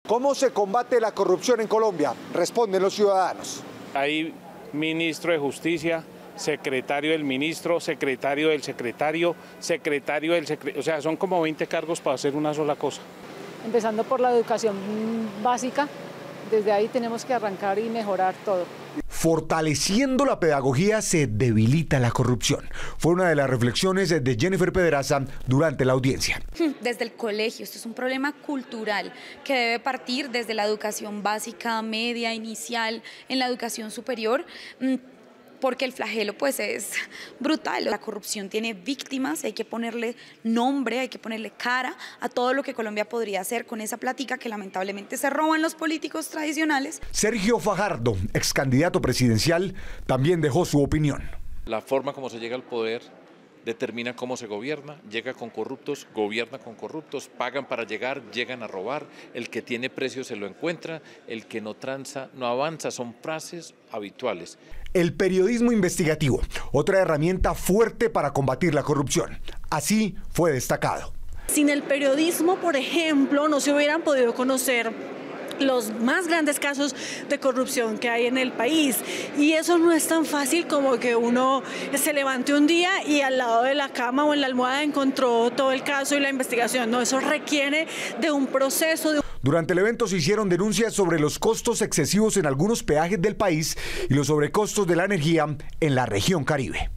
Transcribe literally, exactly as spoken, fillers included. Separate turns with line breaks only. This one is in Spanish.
¿Cómo se combate la corrupción en Colombia? Responden los ciudadanos.
Hay ministro de Justicia, secretario del ministro, secretario del secretario, secretario del secretario, o sea, son como veinte cargos para hacer una sola cosa.
Empezando por la educación básica, desde ahí tenemos que arrancar y mejorar todo.
Fortaleciendo la pedagogía se debilita la corrupción. Fue una de las reflexiones de Jennifer Pedraza durante la audiencia.
Desde el colegio, esto es un problema cultural que debe partir desde la educación básica, media, inicial, en la educación superior, porque el flagelo pues es brutal. La corrupción tiene víctimas, hay que ponerle nombre, hay que ponerle cara a todo lo que Colombia podría hacer con esa plática que lamentablemente se roban los políticos tradicionales.
Sergio Fajardo, ex candidato presidencial, también dejó su opinión.
La forma como se llega al poder determina cómo se gobierna, llega con corruptos, gobierna con corruptos, pagan para llegar, llegan a robar, el que tiene precio se lo encuentra, el que no tranza, no avanza, son frases habituales.
El periodismo investigativo, otra herramienta fuerte para combatir la corrupción. Así fue destacado.
Sin el periodismo, por ejemplo, no se hubieran podido conocer los más grandes casos de corrupción que hay en el país, y eso no es tan fácil como que uno se levante un día y al lado de la cama o en la almohada encontró todo el caso y la investigación. No, eso requiere de un proceso. De...
Durante el evento se hicieron denuncias sobre los costos excesivos en algunos peajes del país y los sobrecostos de la energía en la región Caribe.